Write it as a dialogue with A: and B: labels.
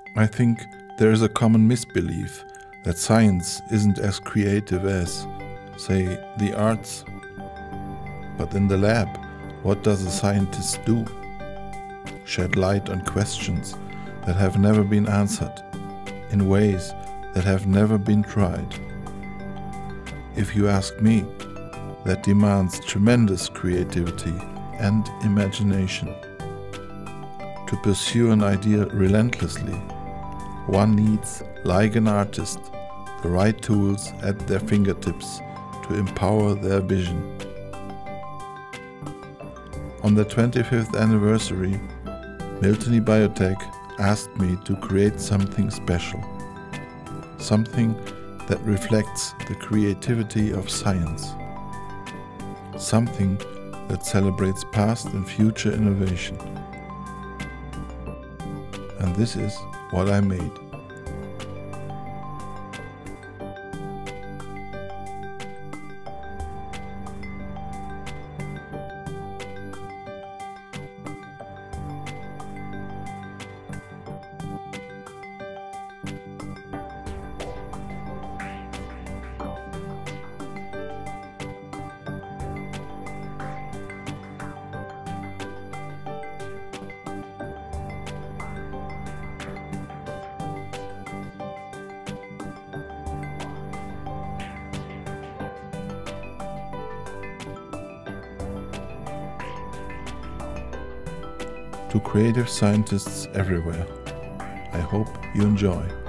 A: I think there is a common misbelief that science isn't as creative as, say, the arts. But in the lab, what does a scientist do? Shed light on questions that have never been answered, in ways that have never been tried. If you ask me, that demands tremendous creativity and imagination. To pursue an idea relentlessly, one needs, like an artist, the right tools at their fingertips to empower their vision. On the 25th anniversary, Miltenyi Biotech asked me to create something special. Something that reflects the creativity of science. Something that celebrates past and future innovation. And this is what I made. To creative scientists everywhere, I hope you enjoy.